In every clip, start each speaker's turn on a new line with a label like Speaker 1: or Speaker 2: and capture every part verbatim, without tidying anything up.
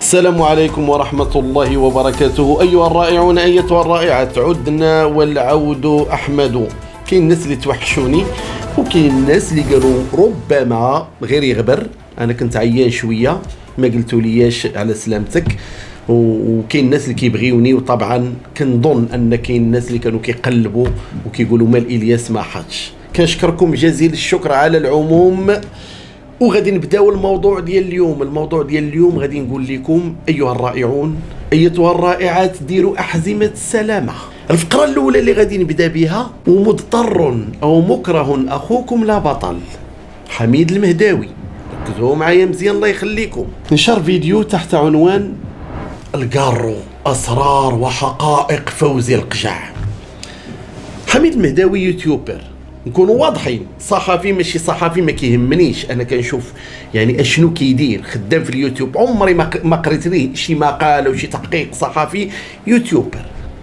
Speaker 1: السلام عليكم ورحمة الله وبركاته. أيها الرائعون أيتها الرائعات، عدنا والعود أحمد. كاين الناس اللي توحشوني وكاين الناس اللي قالوا ربما غير يغبر، أنا كنت عيان شوية ما قلتوا لياش على سلامتك، وكاين الناس اللي كيبغيوني، وطبعا كنظن ان كاين الناس اللي كانوا كيقلبوا وكيقولوا مال الياس ما حاطش. كنشكركم جزيل الشكر على العموم، وغادي نبداو الموضوع ديال اليوم. الموضوع ديال اليوم غادي نقول لكم ايها الرائعون ايتها الرائعات، ديروا احزمه السلامه. الفقره الاولى اللي غادي نبدا بها، ومضطر او مكره اخوكم لا بطل، حميد المهداوي. ركزوا معايا مزيان الله يخليكم. نشر فيديو تحت عنوان القارو اسرار وحقائق فوزي القجع. حميد المهداوي يوتيوبر، نكونوا واضحين، صحفي ماشي صحفي ما كيهمنيش، انا كنشوف يعني اشنو كيدير، خدام في اليوتيوب، عمري ما قريت ليه شي مقاله وشي تحقيق صحفي. يوتيوبر،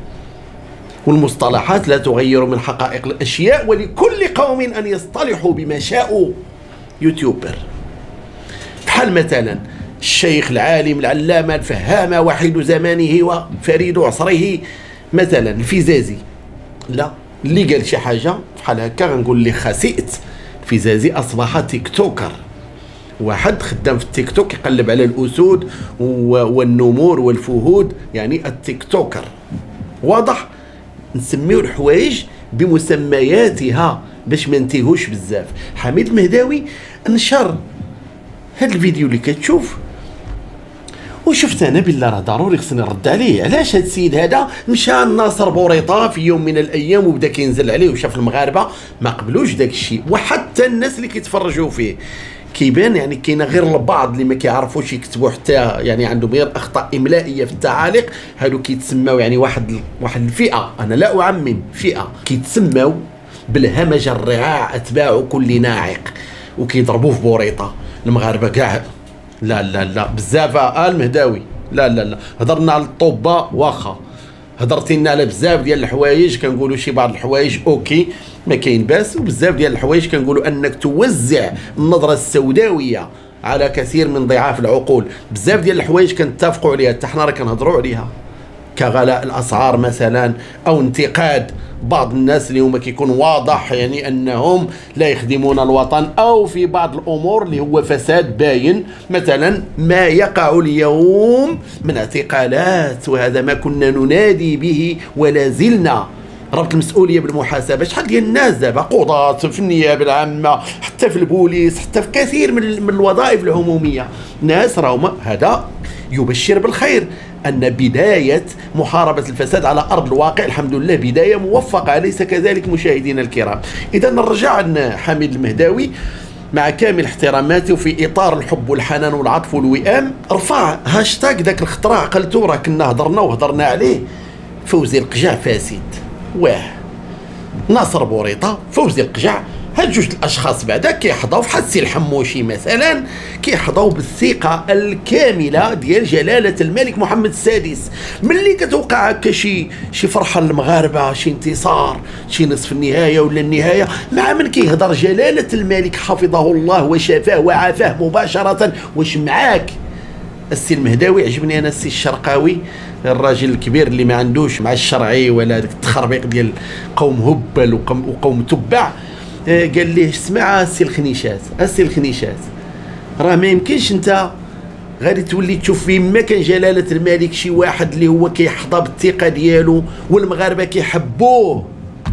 Speaker 1: والمصطلحات لا تغير من حقائق الاشياء، ولكل قوم ان يصطلحوا بما شاءوا. يوتيوبر بحال مثلا الشيخ العالم العلامه الفهامه وحيد زمانه وفريد عصره، مثلا الفيزازي. لا، اللي قال شي حاجه بحال هكا غنقول لي خسئت. الفيزازي اصبح تيك توكر، واحد خدام في التيك توك يقلب على الاسود والنمور والفهود، يعني التيك توكر. واضح؟ نسميو الحوايج بمسمياتها باش ما ننتهوش بزاف. حميد المهداوي نشر هاد الفيديو اللي كتشوف، وشفت انا بالله راه ضروري خصني نرد عليه. علاش هاد السيد هذا مشى لناصر بوريطه في يوم من الايام وبدا كينزل عليه، وشاف المغاربه ما قبلوش داك الشيء، وحتى الناس اللي كيتفرجوا فيه كيبان يعني كاين غير البعض اللي ما كيعرفوش يكتبوا، حتى يعني عندهم غير اخطاء املائيه في التعاليق. هادو كيتسماو يعني واحد واحد الفئه، انا لا اعمم، فئه كيتسماو بالهمج الرعاع اتباع كل ناعق، وكيضربوه في بوريطه. المغاربه كاع لا لا لا بزاف. آه المهداوي لا لا لا، هضرنا على الطوبه واخا، هضرتي لنا على بزاف ديال الحوايج، كنقولوا شي بعض الحوايج اوكي ما كاين باس، وبزاف ديال الحوايج كنقولوا انك توزع النظره السوداويه على كثير من ضعاف العقول. بزاف ديال الحوايج كنتفقوا عليها، حتى حنا راه كنهضروا عليها، كغلاء الاسعار مثلا، او انتقاد بعض الناس اللي هما كيكون واضح يعني انهم لا يخدمون الوطن، او في بعض الامور اللي هو فساد باين، مثلا ما يقع اليوم من اعتقالات، وهذا ما كنا ننادي به ولا زلنا. ربط المسؤوليه بالمحاسبه، شحال ديال الناس دابا قضاة في النيابه العامه، حتى في البوليس، حتى في كثير من من الوظائف العموميه، ناس راهما. هذا يبشر بالخير أن بداية محاربة الفساد على أرض الواقع الحمد لله بداية موفقة، أليس كذلك مشاهدينا الكرام؟ إذا نرجع عن حميد المهداوي مع كامل احتراماتي، وفي إطار الحب والحنان والعطف والوئام، رفع هاشتاج ذاك الخطرة، عقلتو راه كنا هضرنا وهضرنا عليه. فوزي القجع فاسد، واه ناصر بوريطة، فوزي القجع، هاد جوج الاشخاص بعدا كيحظاو في السي الحموشي مثلا، كيحظاو بالثقه الكامله ديال جلاله الملك محمد السادس. ملي كتوقع هكا شي شي فرحه للمغاربه، شي انتصار، شي نصف النهايه ولا النهايه، مع من كيهضر جلاله الملك حفظه الله وشافاه وعافاه مباشره، واش معاك السي المهداوي؟ عجبني انا السي الشرقاوي، الراجل الكبير اللي ما عندوش مع الشرعي ولا داك التخربيق ديال قوم هبل وقوم, وقوم تبع. قال ليه اسمع السي الخنيشات، السي الخنيشات، راه ما يمكنش انت غادي تولي تشوف في ما كان جلاله الملك شي واحد اللي هو كيحظى بالثقه ديالو، والمغاربه كيحبوه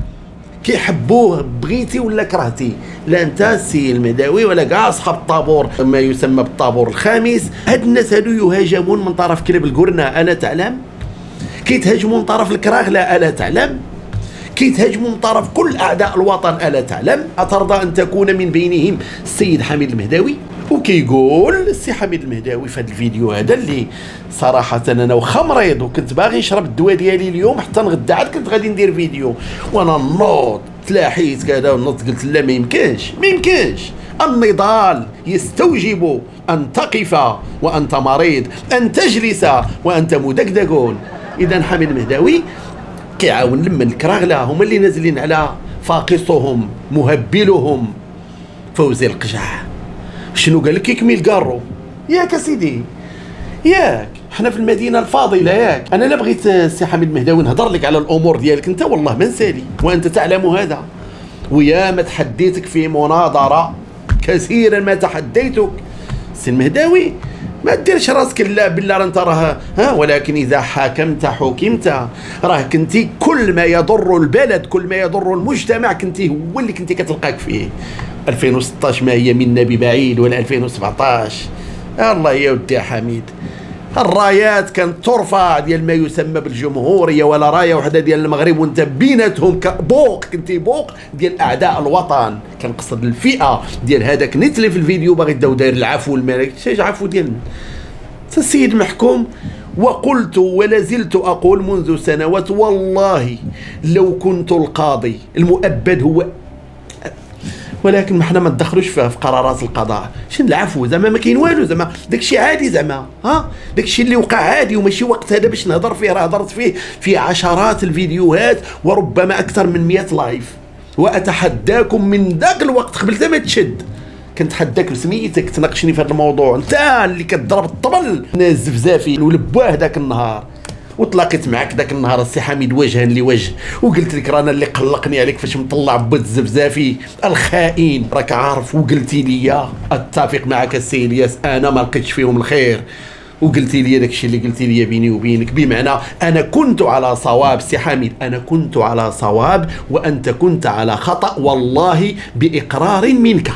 Speaker 1: كيحبوه بغيتي ولا كرهتي. لا انت السي المهداوي ولا كاع اصحاب الطابور، ما يسمى بالطابور الخامس، هاد الناس هادو يهاجمون من طرف كلاب القرنه، الا تعلم؟ كيتهاجموا من طرف الكراغله، الا تعلم؟ كيتهاجموا من طرف كل اعداء الوطن، الا تعلم؟ اترضى ان تكون من بينهم السيد حميد المهداوي؟ وكيقول السي حميد المهداوي في هذا الفيديو هذا، اللي صراحه انا واخا مريض وكنت باغي نشرب الدواء ديالي اليوم حتى نغدا، عاد كنت غادي ندير فيديو وانا نوض تلاحيت كذا ونوض، قلت لا ما يمكنش ما يمكنش، النضال يستوجب ان تقف وانت مريض، ان تجلس وانت مدقدق. اذا حميد المهداوي كيعاون لمن الكراغله، هما اللي نازلين على فاقصهم مهبلهم فوزي القجع. شنو قال لك؟ كيكمل قارو ياك سيدي، ياك حنا في المدينه الفاضله ياك. انا لا بغيت السي حميد مهداوي نهضر لك على الامور ديالك انت والله ما نسالي وانت تعلم هذا، ويا ما تحديتك في مناظره كثيرا ما تحديتك. السي المهداوي ما ديرش راسك لا بالله انت راه ها، ولكن اذا حاكمت حكمت. راه كنتي كل ما يضر البلد كل ما يضر المجتمع كنتي هو اللي كنتي كتلقاك فيه. ألفين وستطاش ما هي منا ببعيد، ولا ألفين وسبعطاش. الله يا ودي يا حميد، الرايات كانت ترفع ديال ما يسمى بالجمهوريه، ولا رايه وحده ديال المغرب وانت بيناتهم بوق، كنتي بوق ديال اعداء الوطن. كنقصد الفئه ديال هذاك نتلي في الفيديو باغي داو داير العفو الملك. شي عفو ديال السيد محكوم. وقلت ولا زلت اقول منذ سنوات والله لو كنت القاضي المؤبد هو، ولكن ما حنا ما ندخلوش في قرارات القضاء. شنو العفو زعما ما كاين والو، زعما داكشي عادي، زعما ها داكشي اللي وقع عادي وماشي وقت هذا باش نهضر فيه. راه هضرت فيه في عشرات الفيديوهات وربما اكثر من مئة لايف، واتحداكم من ذاك الوقت قبل ما تشد كنتحداك بسميتك تناقشني في هذا الموضوع. انت اللي كتضرب الطبل الزفزافي ولبواه ذاك النهار، وتلاقيت معك ذاك النهار السي حميد وجها لوجه وقلت لك رانا اللي قلقني عليك فاش مطلع بود الزفزافي الخائن. راك عارف وقلتي لي اتفق معك السي الياس انا ما لقيتش فيهم الخير، وقلتي لي داكشي اللي قلتي لي بيني وبينك، بمعنى انا كنت على صواب. سي حميد انا كنت على صواب وانت كنت على خطا، والله باقرار منك.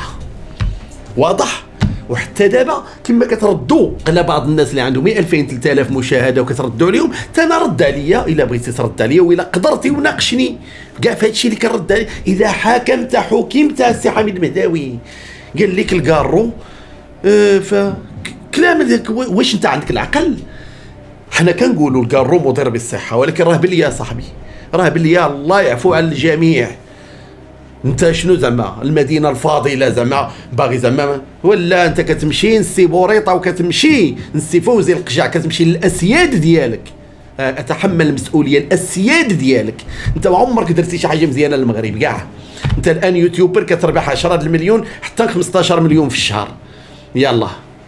Speaker 1: واضح؟ وحتى دابا كما كتردوا على بعض الناس اللي عندهم ألفين ثلاثة آلاف مشاهده وكتردوا عليهم، حتى انا رد عليا الا بغيتي ترد عليا والا قدرتي وناقشني كاع في هادشي اللي كنرد عليه. اذا حاكمت حكمت. السي حميد مهداوي قال لك الكارو اه ف كلام ديالك واش انت عندك العقل؟ حنا كنقولوا الكارو مضر بالصحه، ولكن راه باللي يا صاحبي راه باللي الله يعفو على الجميع. انت شنو زعما المدينه الفاضله زعما باغي زعما، ولا انت كتمشي نسي بوريطه وكتمشي نسي فوزي القجع كتمشي للاسياد ديالك. اتحمل المسؤوليه الاسياد ديالك. انت ما عمرك درتي شي حاجه مزيانه للمغرب كاع. انت الان يوتيوبر كتربح عشرة المليون حتى خمسطاش مليون في الشهر. يلا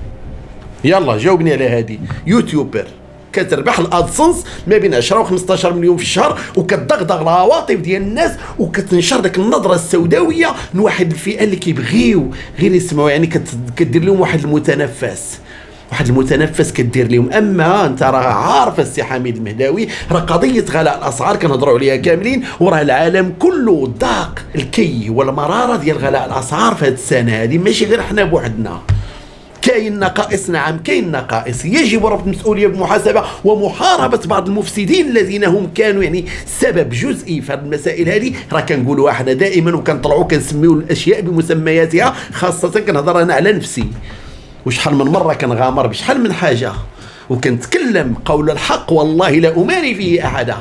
Speaker 1: يلا جاوبني على هذه. يوتيوبر كتربح الادسنس ما بين عشرة و خمسطاش مليون في الشهر، وكتدغدغ العواطف ديال الناس وكتنشر داك النظره السوداويه من واحد الفئه اللي كيبغيو غير يسمعوا، يعني كدير لهم واحد المتنفس واحد المتنفس كدير لهم. اما انت راه عارف السي حميد المهداوي راه قضيه غلاء الاسعار كنهضروا عليها كاملين، وراه العالم كله ذاق الكي والمراره ديال غلاء الاسعار في هذه السنه هذه، ماشي غير حنا بوحدنا. كاين نقائص، نعم كاين نقائص، يجب رفض المسؤوليه بمحاسبه ومحاربه بعض المفسدين الذين هم كانوا يعني سبب جزئي في هذه المسائل هذه. راه كنقولوا احنا دائما وكنطلعوا كنسميو الاشياء بمسمياتها، خاصه كنهضر انا على نفسي. وشحال من مره كنغامر بشحال من حاجه وكنتكلم قول الحق، والله لا اماري فيه احدا.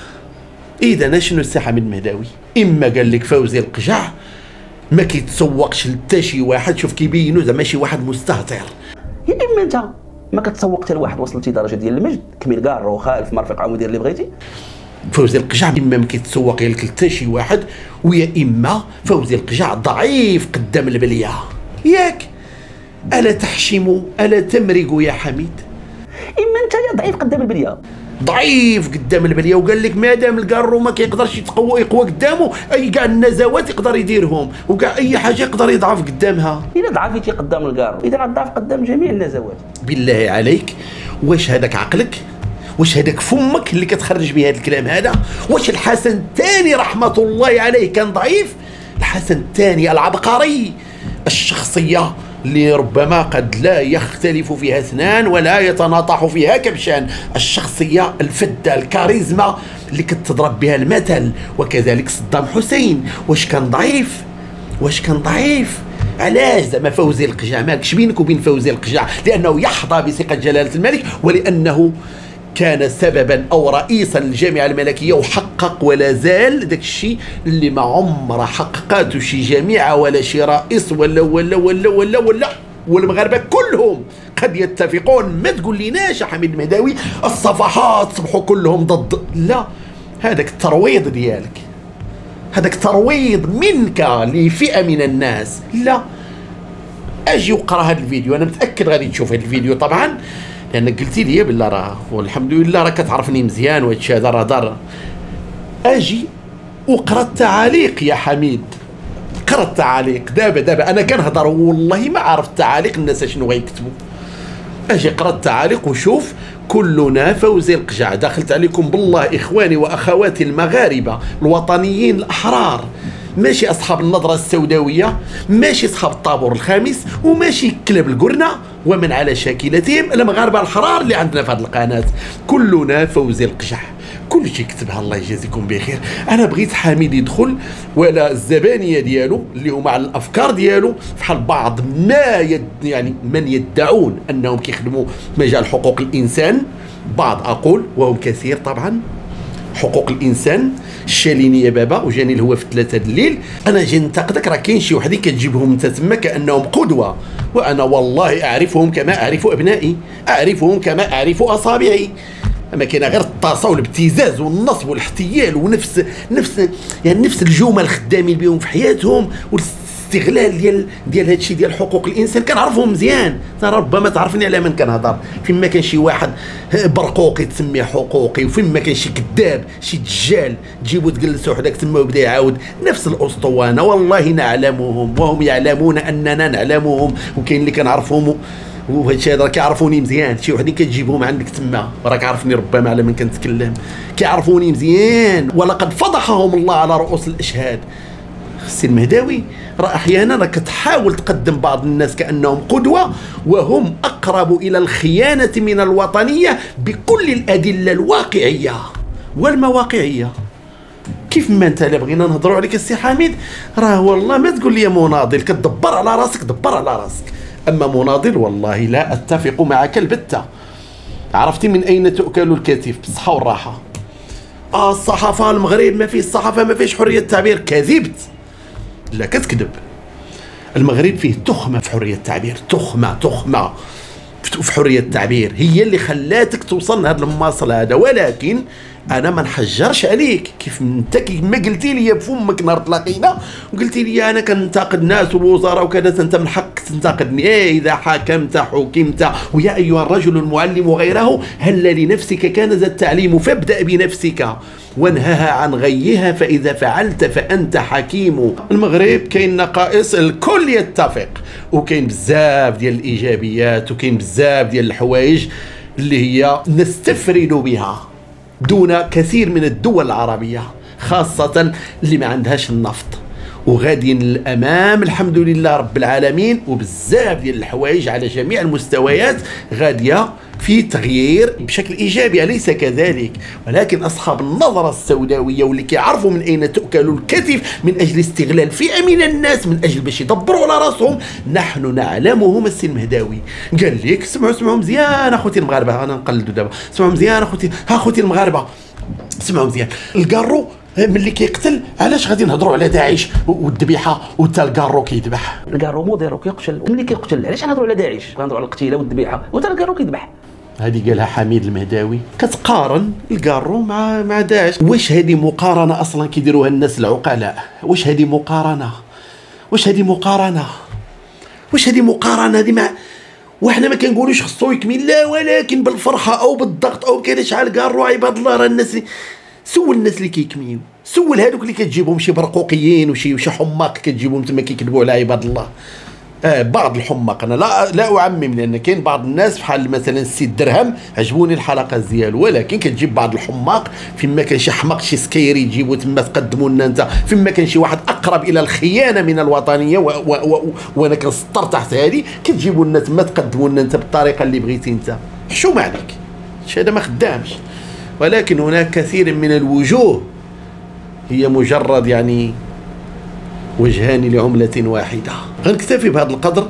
Speaker 1: اذا شنو السي حميد المهداوي؟ اما قال لك فوزي القجع ما كيتسوقش لتا شي واحد، شوف كيبينوا زعما شي واحد مستهتر،
Speaker 2: يا اما انت ما كتسوق حتى لواحد وصلتي درجه ديال المجد كمل كاع وخالف مرفق عمو دير اللي بغيتي.
Speaker 1: فوزي القجع اما ما كيتسوق لك لتا شي واحد، ويا اما فوزي القجع ضعيف قدام البليه. ياك الا تحشموا الا تمرقوا يا حميد؟
Speaker 2: اما انت يا ضعيف قدام البليه،
Speaker 1: ضعيف قدام البليه، وقال لك مادام الكارو ما كيقدرش يتقوى يقوى قدامه، اي كاع النزوات يقدر يديرهم وكاع اي حاجه يقدر يضعف قدامها.
Speaker 2: الا ضعفتي قدام الكارو اذا غتضعف قدام جميع النزوات.
Speaker 1: بالله عليك واش هذاك عقلك؟ واش هذاك فمك اللي كتخرج به هذا الكلام هذا؟ واش الحسن الثاني رحمه الله عليه كان ضعيف؟ الحسن الثاني العبقري، الشخصيه اللي ربما قد لا يختلف فيها اثنان ولا يتناطح فيها كبشان، الشخصية الفدة الكاريزما اللي كتضرب بها المثل. وكذلك صدام حسين واش كان ضعيف؟ واش كان ضعيف؟ علاش زعما فوزي القجع مالكش بينك وبين فوزي القجع؟ لأنه يحظى بثقة جلالة الملك، ولأنه كان سببا او رئيسا للجامعه الملكيه وحقق ولا زال داك الشيء اللي ما عمره حققاته شي جامعه ولا شي رئيس ولا ولا ولا ولا ولا والمغاربه كلهم قد يتفقون. ما تقول ليناش يا حميد المهداوي الصفحات صبحوا كلهم ضد، لا، هذاك الترويض ديالك، هذاك ترويض منك لفئه من الناس. لا، اجي وقرا هذا الفيديو، انا متاكد غادي تشوف هذا الفيديو طبعا. لانك قلتي لي بالله راه والحمد لله راه كتعرفني مزيان وهادشي هذا راه دار. اجي وقرا التعاليق يا حميد، قرا التعاليق دابا دابا انا كنهضر والله ما عارف التعاليق الناس شنو غيكتبوا. اجي قرا التعاليق وشوف كلنا فوزي القجع. دخلت عليكم بالله اخواني واخواتي المغاربه الوطنيين الاحرار، ماشي اصحاب النظره السوداويه، ماشي اصحاب الطابور الخامس، وماشي كلاب القرنه ومن على شاكلتهم المغاربه الحرار اللي عندنا في هذه القناه. كلنا فوزي القجع، كل شيء كتبها الله يجازيكم بخير. انا بغيت حميد يدخل ولا الزبانيه ديالو اللي هما على الافكار ديالو بحال بعض ما يد يعني من يدعون انهم كيخدموا مجال حقوق الانسان، بعض اقول وهم كثير طبعا حقوق الانسان. شاليني يا بابا وجاني الهوا في ثلاثة الليل. انا جاي ننتقدك، راه كاين شي وحدين كتجيبهم انت تما كانهم قدوه، وانا والله اعرفهم كما اعرف ابنائي، اعرفهم كما اعرف اصابعي. اما كاين غير الطاسه والابتزاز والنصب والاحتيال ونفس نفس يعني نفس الجمل خدامين بهم في حياتهم، والاستغلال ديال ديال هادشي ديال حقوق الانسان. كنعرفهم مزيان، ربما تعرفني على من كنهضر. فيما كان شي واحد برقوقي تسميه حقوقي، وفيما كان شي كذاب شي دجال تجيبو تجلسو حداك تما وبدا يعاود نفس الاسطوانه. والله نعلمهم وهم يعلمون اننا نعلمهم، وكاين اللي كنعرفهم وهادشي هذا كيعرفوني مزيان. شي وحدين كتجيبهم عندك تما راك عارفني ربما على من كنتكلم، كيعرفوني مزيان ولقد فضحهم الله على رؤوس الاشهاد. السي المهداوي راه احيانا راك كتحاول تقدم بعض الناس كانهم قدوه، وهم اقرب الى الخيانه من الوطنيه بكل الادله الواقعيه والمواقعيه. كيف ما انت لا بغينا نهضروا عليك السي حميد، راه والله ما تقول لي مناضل، كتدبر على راسك دبر على راسك. اما مناضل والله لا اتفق معك البتة. عرفتي من اين تؤكل الكتف بالصحه والراحه. اه الصحافه المغرب ما فيه الصحافه ما فيش حريه التعبير، كذبت. لا كتكذب. المغرب فيه تخمه في حريه التعبير، تخمه تخمه في حريه التعبير هي اللي خلاتك توصل لهذا المواصل هذا. ولكن انا ما نحجرش عليك كيف انت كما قلتي لي بفمك نهار تلاقينا وقلتي لي انا كنتقد ناس والوزراء وكذا، انت من حقك تنتقدني. ايه اذا حكمت حكمت، ويا ايها الرجل المعلم غيره هل لنفسك كان ذا التعليم فابدا بنفسك وانهها عن غيها فاذا فعلت فانت حكيم. المغرب كاين نقائص الكل يتفق، وكاين بزاف ديال الايجابيات، وكاين بزاف ديال الحوايج اللي هي نستفرد بها دون كثير من الدول العربية، خاصة اللي ما عندهاش النفط. وغاديين للأمام الحمد لله رب العالمين، وبزاف ديال الحوايج على جميع المستويات غادية في تغيير بشكل إيجابي، أليس كذلك؟ ولكن أصحاب النظرة السوداوية واللي كيعرفوا من أين تؤكل الكتف من أجل استغلال فئة من الناس من أجل باش يدبروا على راسهم، نحن نعلمهم. السي المهداوي قال لك سمعوا سمعوا مزيان اخوتي المغاربه، انا نقلدوا دابا، سمعوا مزيان اخوتي ها اخوتي المغاربه، سمعوا مزيان. الكارو ملي كيقتل علاش غادي نهضروا على داعش والذبيحه وتا الكارو كيذبح؟
Speaker 2: الكارو موديرو كيقتل، وملي كيقتل علاش نهضروا على داعش؟ غنهضروا على القتيله والذبيحه وتا الكارو كيذبح.
Speaker 1: هذه قالها حميد المهداوي. كتقارن الكارو مع مع داعش. واش هذه مقارنه اصلا كيديروها الناس العقلاء؟ واش هذه مقارنه؟ واش هذه مقارنه؟ واش هذه مقارنه هذه مع وحنا ما كنقولوش خصو يكمل، لا، ولكن بالفرحه او بالضغط او كذا. شحال كارو عباد الله راه الناس سول الناس اللي كيكميو، سول هذوك اللي كتجيبهم شي برقوقيين وشي وشي حماق كتجيبهم تما كيكذبوا على عباد الله. آه بعض الحماق، انا لا لا اعمم، لان كاين بعض الناس بحال مثلا السي درهم عجبوني الحلقات ديالو، ولكن كتجيب بعض الحماق فيما كان شي حماق شي سكيري تجيبوا تما تقدموا لنا انت، فيما كان شي واحد اقرب الى الخيانه من الوطنيه و و و وانا كنسطر تحت هذه، كتجيبوا لنا تما تقدموا لنا انت بالطريقه اللي بغيتي انت. حشومه عليك، شي هذا ما خدامش. ولكن هناك كثير من الوجوه هي مجرد يعني وجهان لعملة واحدة. غنكتفي بهذا القدر،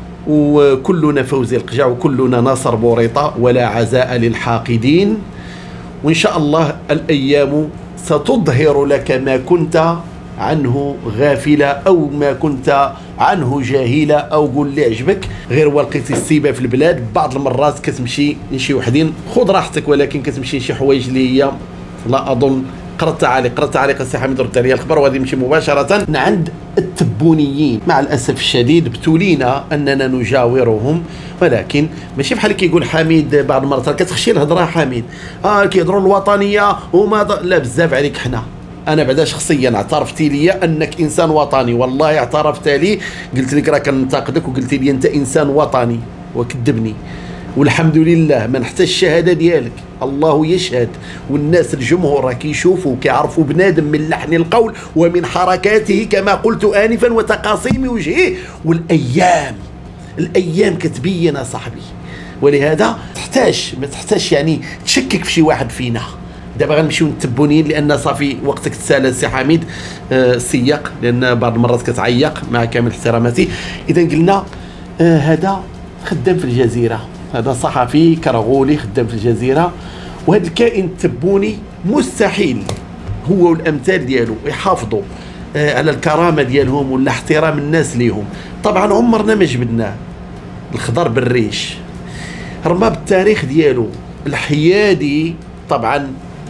Speaker 1: وكلنا فوزي القجع وكلنا ناصر بوريطة ولا عزاء للحاقدين. وإن شاء الله الأيام ستظهر لك ما كنت عنه غافلة أو ما كنت عنه جاهلة، أو قول اللي عجبك، غير ولقيتي السيبة في البلاد بعض المرات كتمشي لشي وحدين، خذ راحتك، ولكن كتمشي لشي حوايج اللي هي لا أظن قرا التعاليق قرا التعاليق السي حميد رد عليا الخبر وغادي نمشي مباشره عند التبونيين. مع الاسف الشديد ابتلينا اننا نجاورهم، ولكن ماشي بحال كيقول حميد بعض المرات كتخشي الهضره حميد اه كيهضروا الوطنيه وما لا بزاف عليك. حنا انا بعدا شخصيا اعترفتي لي انك انسان وطني، والله اعترفت لي قلت لك راه كننتقدك وقلت لي انت انسان وطني وكذبني، والحمد لله ما نحتاج الشهاده ديالك، الله يشهد والناس الجمهور راه كيشوفوا كيعرفوا بنادم من لحن القول ومن حركاته كما قلت انفا وتقاسيم وجهه، والايام الايام كتبين صاحبي. ولهذا تحتاج ما تحتاج يعني تشكك في شي واحد فينا. دابا غنمشيو نتبونين لان صافي وقتك تسالى سي حميد آه سياق، لان بعض المرات كتعيق مع كامل احتراماتي. اذا قلنا آه هذا خدام في الجزيره، هذا صحفي كرغولي خدام في الجزيره، وهذا الكائن التبوني مستحيل هو والامثال ديالو يحافظوا آه على الكرامه ديالهم ولا احترام الناس ليهم. طبعا عمرنا ما جبدناه الخضر بالريش، رمى بالتاريخ ديالو الحيادي. طبعا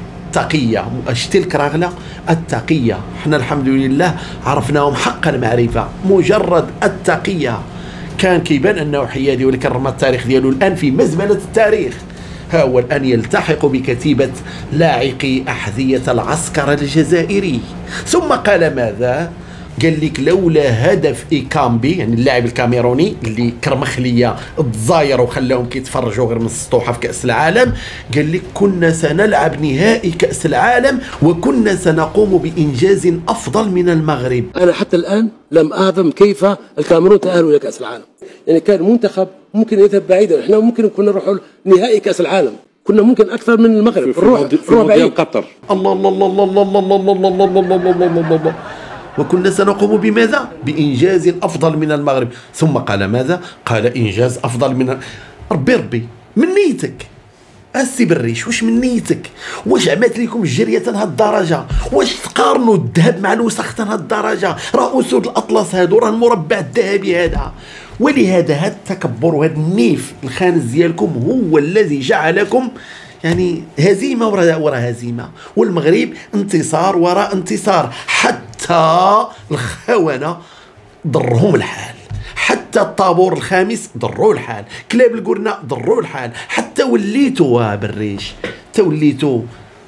Speaker 1: التقيه شتي الكراغله التقيه، حنا الحمد لله عرفناهم حق المعرفه، مجرد التقيه كان كيبان انه حيادي، ولكن رمى التاريخ ديالو الان في مزبله التاريخ. ها هو الان يلتحق بكتيبه لاعقي احذيه العسكر الجزائري. ثم قال ماذا؟ قال لك لولا هدف إيكامبي، يعني اللاعب الكاميروني اللي كرمخ ليا الجزائر وخلاهم كيتفرجوا غير من السطوحه في كاس العالم، قال لك كنا سنلعب نهائي كاس العالم وكنا سنقوم بانجاز افضل من المغرب.
Speaker 3: انا حتى الان لم اعظم كيف الكاميرون تاهلوا الى كاس العالم، يعني كان منتخب ممكن يذهب بعيدا، احنا ممكن كنا نروحوا نهائي كاس العالم، كنا ممكن اكثر من المغرب
Speaker 4: في نروح نروح بعيد قطر.
Speaker 1: الله الله الله الله الله الله الله الله الله الله الله الله الله وكنا سنقوم بماذا؟ بإنجاز أفضل من المغرب. ثم قال ماذا؟ قال إنجاز أفضل من ربي ربي من نيتك السي بالريش، واش من نيتك؟ واش عملت لكم الجريه تنهى الدرجه؟ واش تقارنوا الذهب مع الوسخ تنهى الدرجه؟ راه اسود الاطلس هادو، راه المربع الذهبي هذا. ولهذا هذا التكبر وهذا النيف الخانز ديالكم هو الذي جعلكم يعني هزيمه وراء هزيمه، والمغرب انتصار وراء انتصار، حتى الخونه ضرهم الحال، حتى الطابور الخامس ضروا الحال، كلاب القرنة ضروا الحال، حتى وليتوا بالريش، حتى وليتوا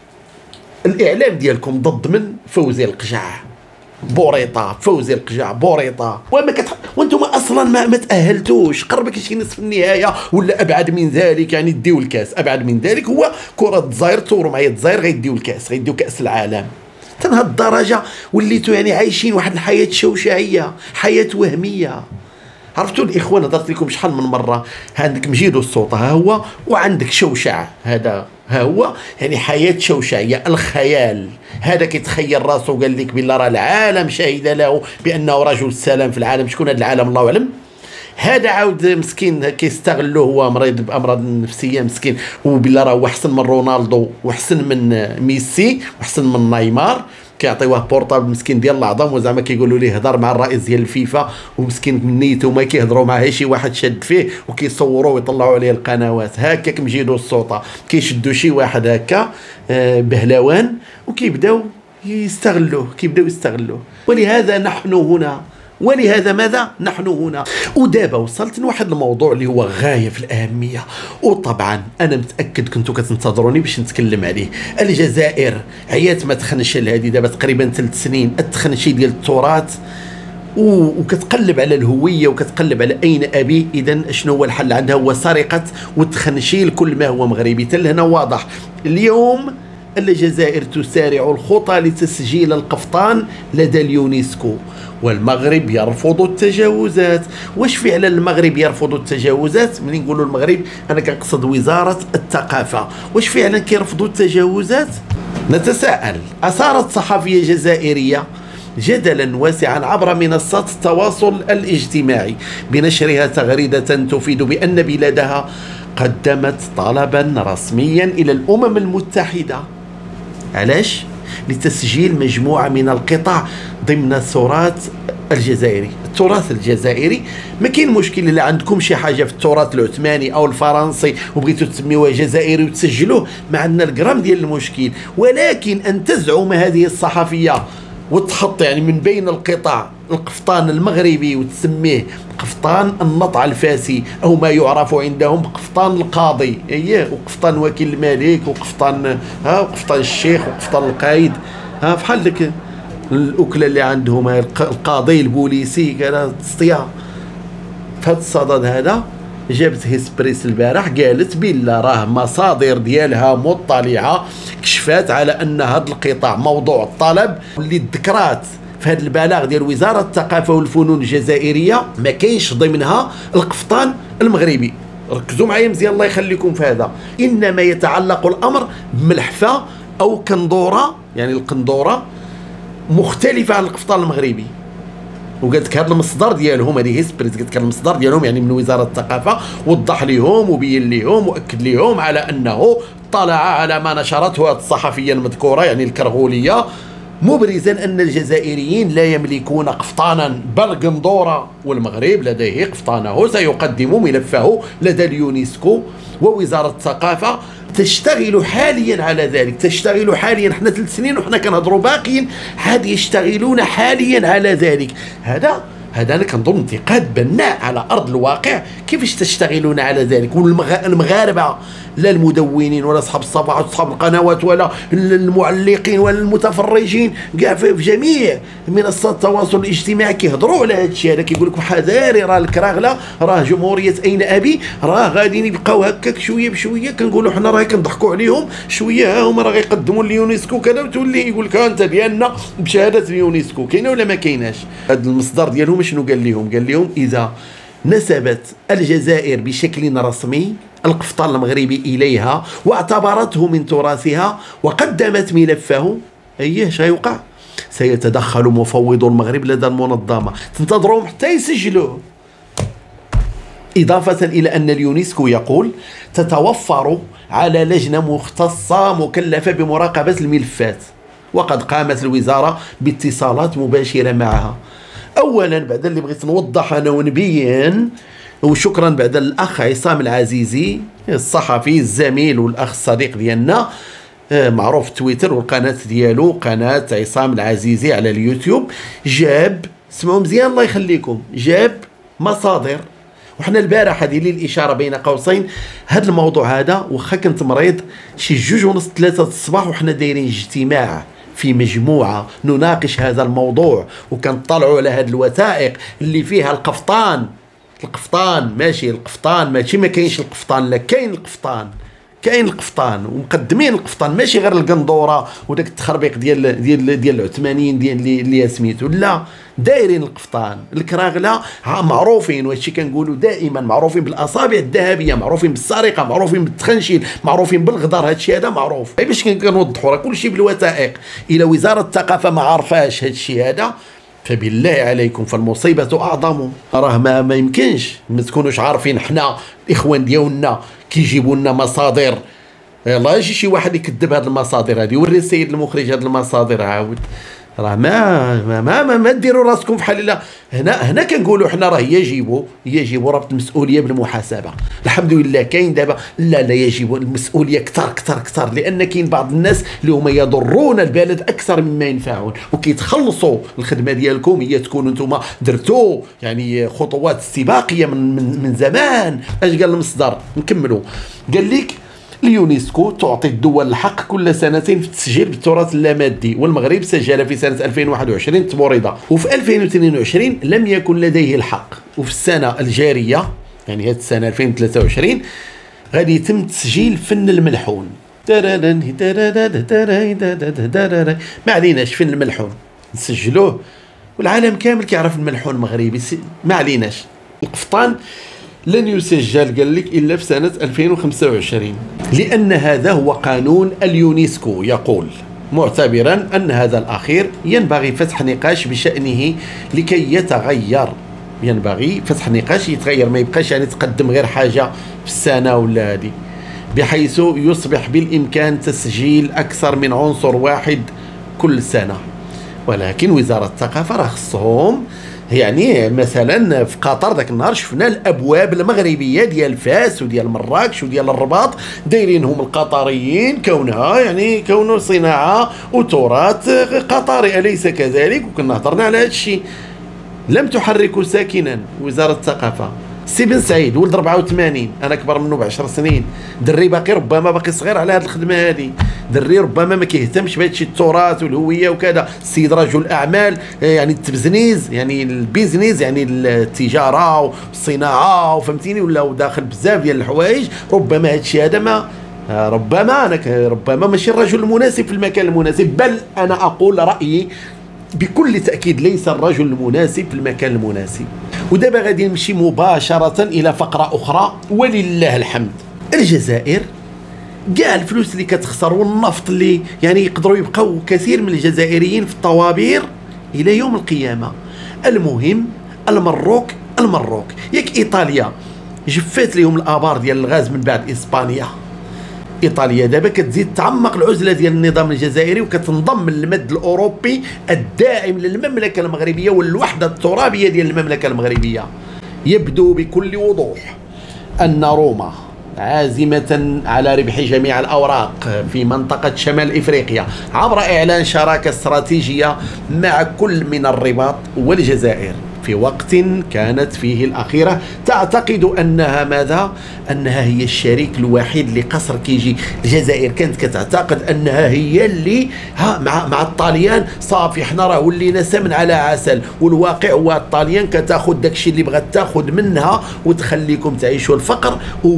Speaker 1: الاعلام ديالكم ضد من فوزي القجع بوريطه، فوزي القجع بوريطه، وما كتح... وانتم اصلا ما, ما تاهلتوش، قربك شي نصف النهايه ولا ابعد من ذلك، يعني ديو الكاس. ابعد من ذلك هو كره الجزائر، تصوروا معايا الجزائر غيديو الكاس، غيديو كاس العالم. تنهى الدرجه وليتوا يعني عايشين واحد الحياه شوشعيه، حياه وهميه. عرفتوا الاخوان هضرت لكم شحال من مره، عندك مجيد الصوت ها هو، وعندك شوشع هذا ها هو، يعني حياه شوشعيه، الخيال. هذا كيتخيل راسو قال لك بالله راه العالم شهد له بانه رجل السلام في العالم. شكون هذا العالم الله اعلم. هذا عاود مسكين كيستغلوه، هو مريض بامراض نفسيه مسكين، وبالله راه هو احسن من رونالدو واحسن من ميسي واحسن من نيمار. كيعطيوه بورطابل مسكين ديال العظام، وزعما كيقولوا ليه هضر مع الرئيس ديال الفيفا، ومسكين من نيته ما كيهضروا معاه شي واحد شاد فيه وكيصوروه ويطلعوا عليه القنوات. هكاك مجيدو السلطه كيشدوا شي واحد هكا آه بهلوان وكيبداو يستغلوه، كيبداو يستغلوه. ولهذا نحن هنا، ولهذا ماذا؟ نحن هنا. ودابا وصلت لواحد الموضوع اللي هو غايه في الاهميه، وطبعا انا متاكد كنتو كتنتظروني باش نتكلم عليه. الجزائر عيات ما تخنشل هذه دابا تقريبا ثلاث سنين، التخنشي ديال التراث، وكتقلب على الهويه وكتقلب على اين ابي. اذا شنو هو الحل عندها؟ هو سرقه وتخنشيل كل ما هو مغربي. تل هنا واضح اليوم الجزائر تسارع الخطى لتسجيل القفطان لدى اليونسكو، والمغرب يرفض التجاوزات. واش فعلا المغرب يرفض التجاوزات؟ ملي نقولوا المغرب انا كنقصد وزاره الثقافه. واش فعلا كيرفضوا التجاوزات؟ نتساءل. اثارت صحفيه جزائريه جدلا واسعا عبر منصات التواصل الاجتماعي بنشرها تغريده تفيد بان بلادها قدمت طلبا رسميا الى الامم المتحده. علاش؟ لتسجيل مجموعه من القطع ضمن تراث الجزائري. التراث الجزائري ما كاين مشكل الا عندكم شي حاجه في التراث العثماني او الفرنسي وبغيتوا تسميوها جزائري وتسجلوه، ما عندنا الجرام ديال المشكل. ولكن ان تزعم هذه الصحفيه وتحط يعني من بين القطع القفطان المغربي وتسميه قفطان النطع الفاسي او ما يعرف عندهم قفطان القاضي، اييه، وقفطان وكيل الملك وقفطان ها وقفطان الشيخ وقفطان القايد، ها بحال ديك الاكله اللي عندهم القاضي البوليسي كذا تسطيا. في هذا الصدد هذا جابت هيسبريس البارح قالت بلا راه مصادر ديالها مطلعه كشفات على ان هذا القطاع موضوع الطلب اللي ذكرات في هذا البلاغ ديال وزاره الثقافه والفنون الجزائريه ما كاينش ضمنها القفطان المغربي. ركزوا معايا مزيان الله يخليكم في هذا. انما يتعلق الامر بملحفه او قندوره، يعني القندوره مختلفه عن القفطان المغربي. وقالت لك هذا المصدر ديالهم، هذه هيسبريس قالت لك المصدر ديالهم يعني من وزاره الثقافه، وضح لهم وبين لهم واكد لهم على انه طلع على ما نشرته هذه الصحفيه المذكوره يعني الكرغوليه، مبرزا ان الجزائريين لا يملكون قفطانا بل قندوره، والمغرب لديه قفطانه سيقدم ملفه لدى اليونسكو. ووزاره الثقافه تشتغل حاليا على ذلك، تشتغل حاليا، احنا ثلاث سنين وحنا كنهضروا باقيين عاد يشتغلون حاليا على ذلك. هذا هذا انا كنظن انتقاد بناء على ارض الواقع. كيفاش تشتغلون على ذلك؟ والمغاربه لا المدونين ولا اصحاب الصفحات اصحاب القنوات ولا المعلقين ولا المتفرجين كاع في جميع منصات التواصل الاجتماعي كيهضروا على هذا الشيء هذا، كيقول لك حذاري راه الكراغله راه جمهوريه اين ابي راه غاديين يبقاو هكاك شويه بشويه، كنقولوا حنا راه كنضحكوا عليهم شويه، ها هما راه غيقدموا اليونسكو كذا، وتولي يقول لك انت ديالنا بشهاده اليونسكو. كاينه ولا ما كايناش؟ هذا المصدر ديالهم شنو قال لهم؟ قال لهم اذا نسبت الجزائر بشكل رسمي القفطان المغربي إليها واعتبرته من تراثها وقدمت ملفه، أيه سيوقع؟ سيتدخل مفوض المغرب لدى المنظمة، تنتظرهم حتى يسجلوه. إضافة إلى أن اليونسكو يقول تتوفر على لجنة مختصة مكلفة بمراقبة الملفات، وقد قامت الوزارة باتصالات مباشرة معها. أولا بعد اللي بغيت نوضح أنا ونبين، وشكرا بعد الاخ عصام العزيزي الصحفي الزميل والاخ الصديق ديالنا معروف في تويتر والقناه ديالو قناه عصام العزيزي على اليوتيوب، جاب سمعوا مزيان الله يخليكم، جاب مصادر. وحنا البارح هذه لي الاشاره بين قوسين، هذا الموضوع هذا واخا كنت مريض شي جوج ونص ثلاثه الصباح وحنا دايرين اجتماع في مجموعه نناقش هذا الموضوع، وكنطلعوا على هذه الوثائق اللي فيها القفطان القفطان ماشي القفطان ماشي ما كاينش القفطان، لا كاين القفطان، كاين القفطان ومقدمين القفطان، ماشي غير القندوره وداك التخربيق ديال ديال ديال العثمانيين ديال اللي, اللي سميتو، لا دايرين القفطان. الكراغله معروفين، وهادشي كنقولوا دائما، معروفين بالاصابع الذهبيه، معروفين بالسرقه، معروفين بالتخنشيل، معروفين بالغدار، هادشي هذا معروف. باش كنوضحوا راه كلشي بالوثائق. الى وزاره الثقافه ما عرفاش هادشي هذا فبالله عليكم فالمصيبه اعظم. راه ما, ما يمكنش ما تكونوش عارفين. حنا الاخوان ديالنا كيجيبوا لنا مصادر، يلاه يجي شي واحد يكذب هذه المصادر هذه، وري السيد المخرج هذه المصادر عاود. راه ما ما ما, ما, ما ديروا راسكم في حال. لا هنا هنا كنقولوا حنا راه يجب يجب ربط المسؤوليه بالمحاسبه. الحمد لله كاين دابا، لا لا يجب المسؤوليه كثر كثر كثر، لان كاين بعض الناس اللي هما يضرون البلد اكثر مما ينفعون، وكيتخلصوا الخدمه ديالكم هي تكونوا انتم درتوا يعني خطوات استباقيه من من, من زمان. اش قال المصدر؟ نكملوا. قال لك اليونسكو تعطي الدول الحق كل سنتين في التسجيل بالتراث اللامادي، والمغرب سجل في سنة ألفين وواحد وعشرين تبوريضة، وفي ألفين واثنين وعشرين لم يكن لديه الحق، وفي السنة الجارية يعني هذه السنة ألفين وثلاثة وعشرين غادي يتم تسجيل فن الملحون. ما عليناش فن الملحون نسجلوه، والعالم كامل كيعرف الملحون المغربي، ما عليناش. القفطان لن يسجل قال لك إلا في سنة ألفين وخمسة وعشرين، لأن هذا هو قانون اليونسكو يقول، معتبرا أن هذا الأخير ينبغي فتح نقاش بشأنه لكي يتغير. ينبغي فتح نقاش يتغير، ما يبقاش يعني تقدم غير حاجة في السنة ولا هذه، بحيث يصبح بالإمكان تسجيل أكثر من عنصر واحد كل سنة. ولكن وزارة الثقافة راه خصهم يعني مثلا في قطر ذاك النهار شفنا الابواب المغربيه ديال فاس وديال مراكش وديال الرباط دايرينهم القطريين كونها يعني كونه صناعه وتراث قطري، اليس كذلك؟ وكنا هضرنا على هذا الشيء. لم تحركوا ساكنا وزاره الثقافه. سي بن سعيد ولد أربعة وثمانين، انا اكبر منه بعشر سنين، دري باقي ربما باقي صغير على هذه الخدمه هذه، دري ربما ما كيهتمش بهذا الشيء التراث والهويه وكذا. السيد رجل اعمال يعني التبزنيز يعني البيزنيز يعني التجاره والصناعه وفهمتيني، ولا داخل بزاف ديال الحوايج. ربما هذا الشيء هذا ما ربما انا ربما ماشي الرجل المناسب في المكان المناسب، بل انا اقول رايي بكل تاكيد ليس الرجل المناسب في المكان المناسب. ودابا غادي نمشي مباشره الى فقره اخرى ولله الحمد. الجزائر كاع الفلوس اللي كتخسر والنفط اللي يعني يقدروا يبقاو كثير من الجزائريين في الطوابير الى يوم القيامه. المهم المروك المروك ياك ايطاليا جفات لهم الابار ديال الغاز من بعد اسبانيا. ايطاليا دابا كتزيد تعمق العزله ديال النظام الجزائري وكتنضم للمد الاوروبي الداعم للمملكه المغربيه والوحده الترابيه ديال المملكه المغربيه. يبدو بكل وضوح ان روما عازمه على ربح جميع الاوراق في منطقه شمال افريقيا عبر اعلان شراكه استراتيجيه مع كل من الرباط والجزائر في وقت كانت فيه الأخيرة تعتقد أنها ماذا؟ أنها هي الشريك الوحيد لقصر كيجي. الجزائر كانت كتعتقد أنها هي اللي ها مع مع الطاليان صافي حنا راه ولينا سمن على عسل، والواقع هو الطاليان كتاخذ داكشي اللي بغات تاخذ منها وتخليكم تعيشوا الفقر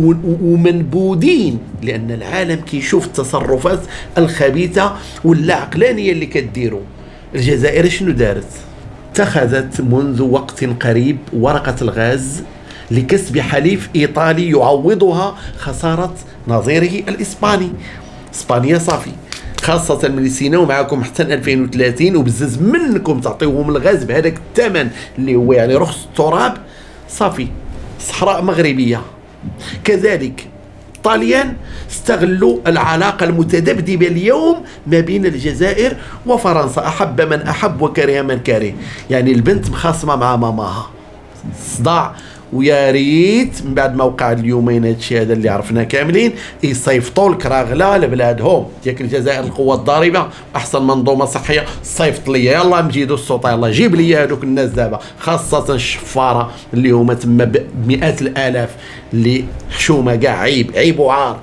Speaker 1: ومنبودين، لأن العالم كيشوف التصرفات الخبيثة والعقلانية اللي كديروا. الجزائر شنو دارت؟ اتخذت منذ وقت قريب ورقة الغاز لكسب حليف إيطالي يعوضها خسارة نظيره الإسباني. إسبانيا صافي خاصة من يسيناو معاكم حتى ألفين وثلاثين وبزز منكم تعطيوهم الغاز بهذاك الثمن اللي هو يعني رخص التراب، صافي صحراء مغربية. كذلك الطاليان استغلوا العلاقة المتذبذبة اليوم ما بين الجزائر وفرنسا، أحب من أحب وكره من كره. يعني البنت مخاصمة مع ماماها صداع، ويا ريت من بعد ما وقع اليومين هادشي هذا اللي عرفناه كاملين يصيفطوا الكراغله لبلادهم. ديك الجزائر القوه الضاربه احسن منظومه صحيه صيفط لي يلا مجيدو السلطه يلا جيب لي هذوك الناس دابا، خاصه الشفاره اللي هما تما بمئات الالاف اللي حشومه كاع عيب عيب وعار.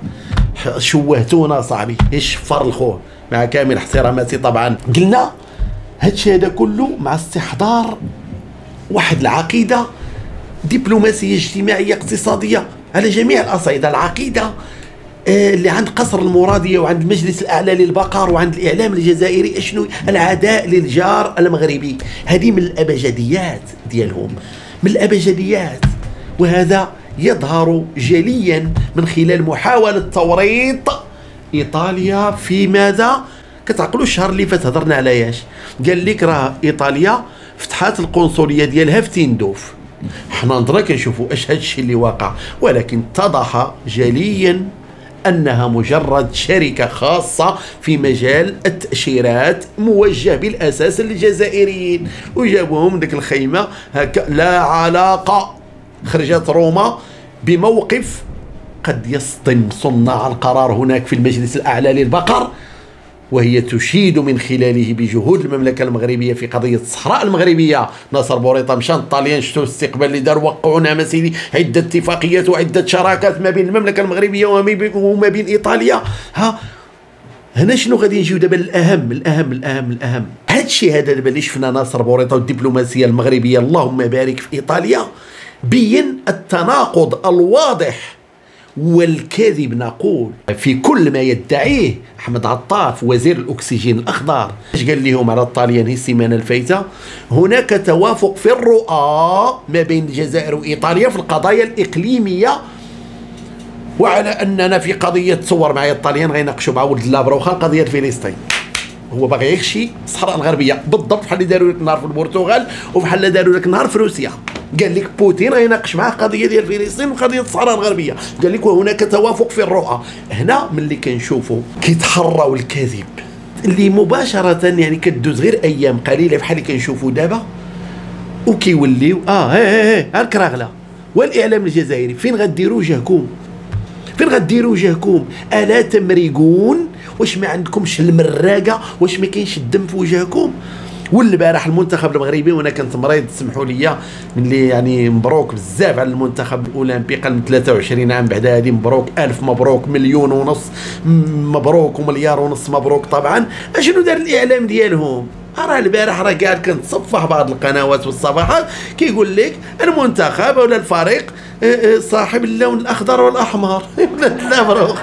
Speaker 1: شوهتونا صاحبي الشفار الخوه مع كامل احتراماتي. طبعا قلنا هادشي هذا كله مع استحضار واحد العقيده دبلوماسية اجتماعية اقتصادية على جميع الأصعدة. العقيدة اللي عند قصر المرادية وعند المجلس الأعلى للبقر وعند الإعلام الجزائري شنو؟ العداء للجار المغربي. هذه من الأبجديات ديالهم، من الأبجديات، وهذا يظهر جليا من خلال محاولة توريط إيطاليا في ماذا؟ كتعقلوا الشهر اللي فات هضرنا على ياش؟ قال لك راه إيطاليا فتحات القنصلية ديالها في تندوف. حنا نظرا كنشوفوا اش هذا الشيء اللي واقع، ولكن اتضح جليا انها مجرد شركه خاصه في مجال التاشيرات موجه بالاساس للجزائريين، وجابوهم ديك الخيمه هكا لا علاقه. خرجت روما بموقف قد يصدم صناع القرار هناك في المجلس الاعلى للبقر، وهي تشيد من خلاله بجهود المملكه المغربيه في قضيه الصحراء المغربيه. ناصر بوريطه مشان الطاليان شفتوا الاستقبال اللي دار، وقعوا نعم سيدي عده اتفاقيات وعده شراكات ما بين المملكه المغربيه وما بين ايطاليا. ها هنا شنو غادي نجيو دابا الاهم الاهم الاهم الاهم هذا الشيء هذا دابا اللي شفنا ناصر بوريطه والدبلوماسيه المغربيه اللهم بارك في ايطاليا بين التناقض الواضح والكذب نقول في كل ما يدعيه أحمد عطاف وزير الأكسجين الأخضر. اش قال لهم على الطاليان هي السيمانة الفايتة؟ هناك توافق في الرؤى ما بين الجزائر وإيطاليا في القضايا الإقليمية، وعلى أننا في قضية تصور معايا الطاليان غيناقشوا مع ولد لابروخا قضية فلسطين. هو باغي يخشي الصحراء الغربية بالضبط بحال اللي داروا لك النهار في البرتغال وبحال اللي داروا لك النهار في روسيا. قال لك بوتين غيناقش معاه قضيه ديال فلسطين وقضيه الصحراء الغربيه. قال لك وهناك توافق في الرؤى. هنا ملي كنشوفوا كيتحروا الكذب، اللي, اللي مباشره يعني كدوز غير ايام قليله بحال اللي كنشوفوا دابا، وكيوليو اه هي هي هي الكراغله والاعلام الجزائري فين غديروا وجهكم؟ فين غديروا وجهكم؟ الا تمرقون؟ واش ما عندكمش المراقه؟ واش ما كاينش الدم في وجهكم؟ والبارح المنتخب المغربي وانا كنت مريض سمحوا لي ملي يعني مبروك بزاف على المنتخب الاولمبي قل من ثلاثة وعشرين عام بعد هذه مبروك الف مبروك مليون ونص مبروك ومليار ونص مبروك طبعا. اشنو دار الاعلام ديالهم؟ راه البارح راه قاعد كنتصفح بعض القنوات والصفحات كيقول لك المنتخب ولا الفريق صاحب اللون الاخضر والاحمر. لا مبروك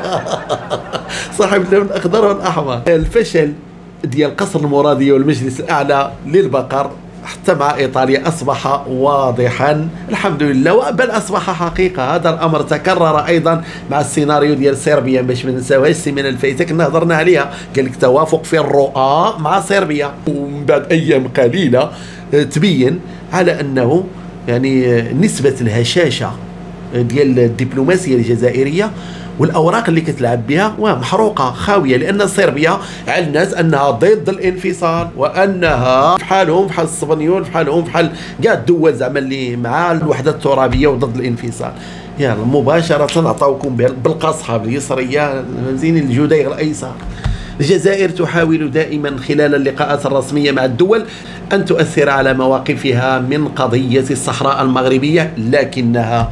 Speaker 1: صاحب اللون الاخضر والاحمر. الفشل ديال قصر المراديه والمجلس الاعلى للبقر حتى مع ايطاليا اصبح واضحا الحمد لله، بل اصبح حقيقه. هذا الامر تكرر ايضا مع السيناريو ديال صربيا باش ما نساوهاش. السيمانه الفايته كنا هضرنا عليها، قال لك توافق في الرؤى مع صربيا، ومن بعد ايام قليله تبين على انه يعني نسبه الهشاشه ديال الدبلوماسيه الجزائريه والاوراق اللي كتلعب بها محروقه خاويه، لان صربيا علنت انها ضد الانفصال وانها بحالهم بحال الصبنيون بحالهم بحال كاع الدول زعما اللي مع الوحده الترابيه وضد الانفصال. يلا مباشره عطاوكم بالقصحه باليسريه زين الجدير الايسر. الجزائر تحاول دائما خلال اللقاءات الرسميه مع الدول ان تؤثر على مواقفها من قضيه الصحراء المغربيه، لكنها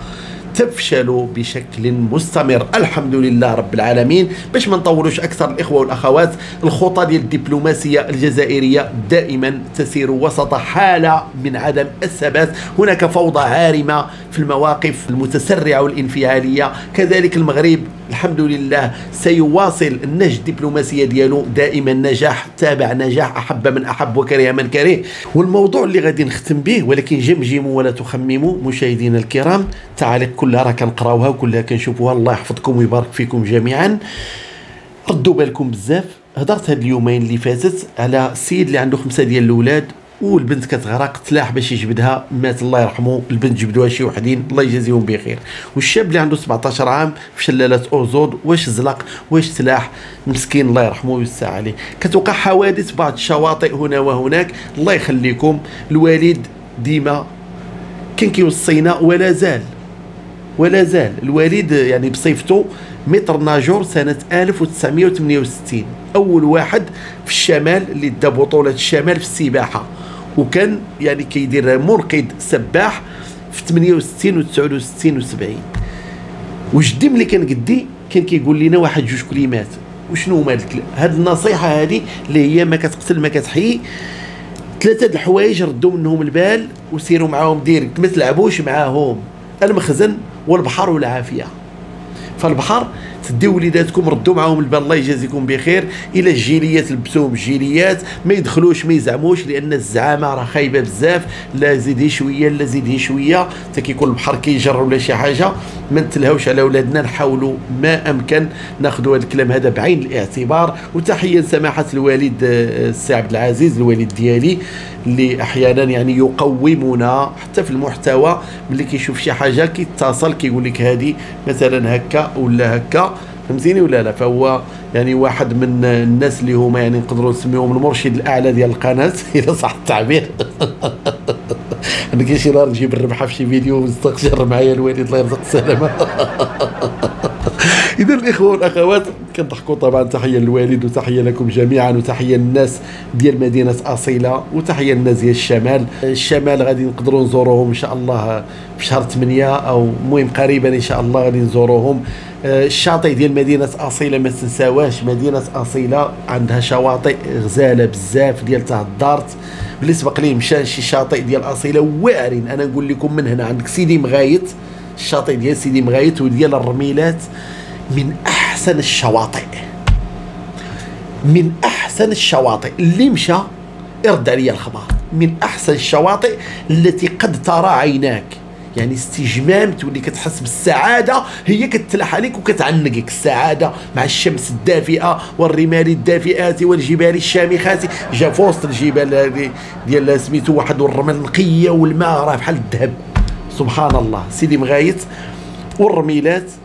Speaker 1: تفشل بشكل مستمر. الحمد لله رب العالمين. باش ما نطولوش اكثر الاخوه والاخوات، الخطى ديال الدبلوماسيه الجزائريه دائما تسير وسط حاله من عدم الثبات. هناك فوضى عارمه في المواقف المتسرعه والانفعاليه. كذلك المغرب الحمد لله سيواصل النهج الدبلوماسيه ديالو دائما نجاح تابع نجاح، احب من احب وكره من كره. والموضوع اللي غادي نختم به، ولكن جمجموا ولا تخمموا مشاهدينا الكرام، التعاليق كلها راه كنقراوها وكلها كنشوفوها، الله يحفظكم ويبارك فيكم جميعا. ردوا بالكم بزاف. هضرت هاد اليومين اللي فاتت على السيد اللي عنده خمسه ديال الاولاد والبنت كتغرق، تلاح باش يجبدها، مات الله يرحمه. البنت جبدوها شي وحدين الله يجازيهم بخير. والشاب اللي عنده سبعطاش عام في شلالة اوزود، واش زلق واش تلاح، مسكين الله يرحمه ويوسع عليه. كتوقع حوادث بعض الشواطئ هنا وهناك. الله يخليكم، الوالد ديما كان كيوصينا ولا زال ولا زال الوالد يعني بصيفته متر ناجور سنة ألف وتسعمائة وثمانية وستين، أول واحد في الشمال اللي دا بطولة الشمال في السباحة، وكان يعني كيدير منقذ سباح في ثمانية وستين و تسعة وستين و سبعين. وجدي ملي كان قدي كان كيقول لنا واحد جوج كلمات. وشنو هما هاد النصيحة هذه اللي هي ما كتقتل ما كتحيي؟ ثلاثة د الحوايج ردوا منهم البال وسيروا معاهم ديريكت، ما تلعبوش معاهم. المخزن والبحر والعافيه. فالبحر تديو وليداتكم ردوا معاهم البال الله يجازيكم بخير. الى الجيليات لبسوهم الجيليات، ما يدخلوش ما يزعموش، لان الزعامه راه خايبه بزاف. لا زيدي شويه لا زيدي شويه، حتى كيكون البحر كيجر ولا شي حاجه. ما نتلهوش على ولادنا، نحاولوا ما امكن ناخذوا هذا الكلام هذا بعين الاعتبار. وتحيه لسماحه الوالد السي عبد العزيز الوالد ديالي، اللي احيانا يعني يقومنا حتى في المحتوى. ملي كيشوف شي حاجه كيتصل كيقول لك هذه مثلا هكا ولا هكا، فهمتيني ولا لا؟ فهو يعني واحد من الناس اللي هما يعني نقدروا نسميهم المرشد الاعلى ديال القناه اذا صح التعبير. انا كاين شي نهار نجيب الربحه في شي فيديو ونستقشر معايا الوالد الله يرزق السلامه. اذا الاخوه والاخوات كنضحكوا طبعا. تحيه للوالد وتحيه لكم جميعا، وتحيه للناس ديال مدينه اصيله، وتحيه للناس ديال الشمال. الشمال غادي نقدروا نزوروهم ان شاء الله في شهر ثمانية او المهم قريبا ان شاء الله غادي نزوروهم. الشاطئ ديال مدينه اصيله ما تنساوهاش، مدينه اصيله عندها شواطئ غزاله بزاف ديال تاع الدارت. اللي سبق لي مشى شي شاطئ ديال اصيله واعرين. انا نقول لكم من هنا عندك سيدي مغايت، الشاطئ ديال سيدي مغايت وديال الرميلات من احسن الشواطئ، من احسن الشواطئ. اللي مشى ارد عليا الخبر، من احسن الشواطئ التي قد ترى عيناك. يعني استجمام، تولي كتحس بالسعاده، هي كتلاح عليك وكتعنقك السعاده مع الشمس الدافئه والرمال الدافئات والجبال الشامخات. جا في وسط الجبال هذه ديال سميتو واحد الرمل نقيه والماء راه بحال الذهب. سبحان الله. سيدي مغايت والرميلات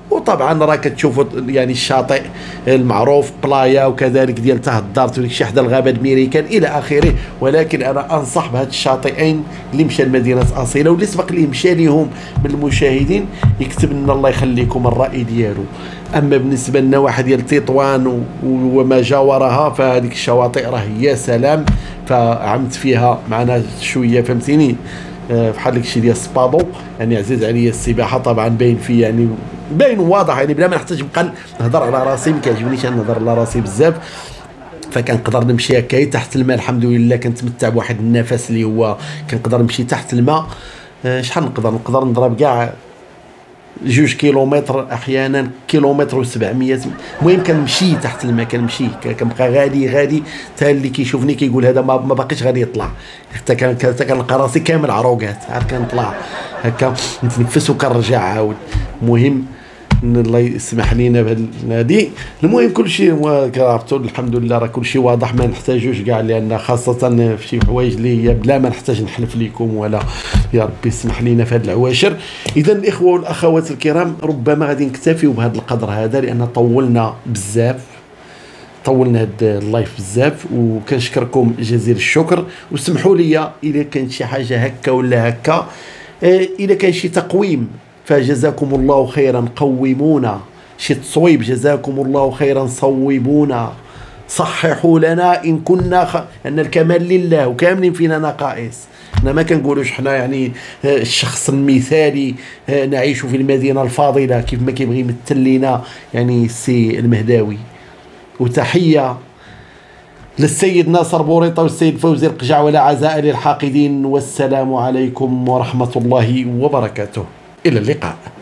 Speaker 1: وطبعا راه كتشوفوا يعني الشاطئ المعروف بلايا وكذلك ديال تحت الدار وديك الشيء حدا الغابه الميريكان الى اخره. ولكن انا انصح بهاد الشاطئين اللي مشى لمدينه اصيله واللي سبق لي مشى ليهم من المشاهدين يكتب لنا الله يخليكم الراي ديالو. اما بالنسبه للنواحي ديال تطوان وما جاورها فهذيك الشواطئ راه يا سلام، فعمت فيها معنا شويه فهمتيني بحال داك الشيء ديال سبادو. يعني عزيز عليا السباحه طبعا باين في يعني باين واضح يعني بلا ما نحتاج نبقى نهضر على راسي، ما كيعجبنيش نهضر على راسي بزاف. فكنقدر نمشي هكايا تحت الماء الحمد لله، كنتمتع بواحد النفس اللي هو كنقدر نمشي تحت الماء. شحال نقدر نقدر نضرب كاع جوج كيلومتر احيانا كيلومتر وسبعمية. المهم كنمشي تحت الماء كنمشي كنبقى غادي غادي حتى اللي كيشوفني كيقول هذا ما, ما باقيش غادي يطلع، حتى كنلقى راسي كامل عروقات عاد كنطلع هكا نتنفس وكنرجع عاود. المهم الله يسمح لينا بهذه هذه. المهم كل شيء هو كعرفتوا الحمد لله راه كل شيء واضح، ما نحتاجوش كاع، لان خاصه في شي حوايج اللي هي بلا ما نحتاج نحلف لكم ولا يا ربي يسمح لينا في هذه العواشر. اذا الاخوه والاخوات الكرام ربما غادي نكتفيو بهذا القدر هذا لان طولنا بزاف، طولنا هاد اللايف بزاف، وكنشكركم جزيل الشكر. وسمحوا لي اذا كانت شي حاجه هكا ولا هكا، اذا كان شي تقويم فجزاكم الله خيرا قومونا، شي تصويب جزاكم الله خيرا صوبونا، صححوا لنا ان كنا خ... ان الكمال لله وكاملين فينا نقائص. احنا ما كنقولوش حنا يعني الشخص المثالي نعيش في المدينه الفاضله كيف ما كيبغي يمثل لينا يعني السي المهداوي. وتحيه للسيد ناصر بوريطه والسيد فوزي القجع ولا عزاء للحاقدين، والسلام عليكم ورحمه الله وبركاته. إلى اللقاء.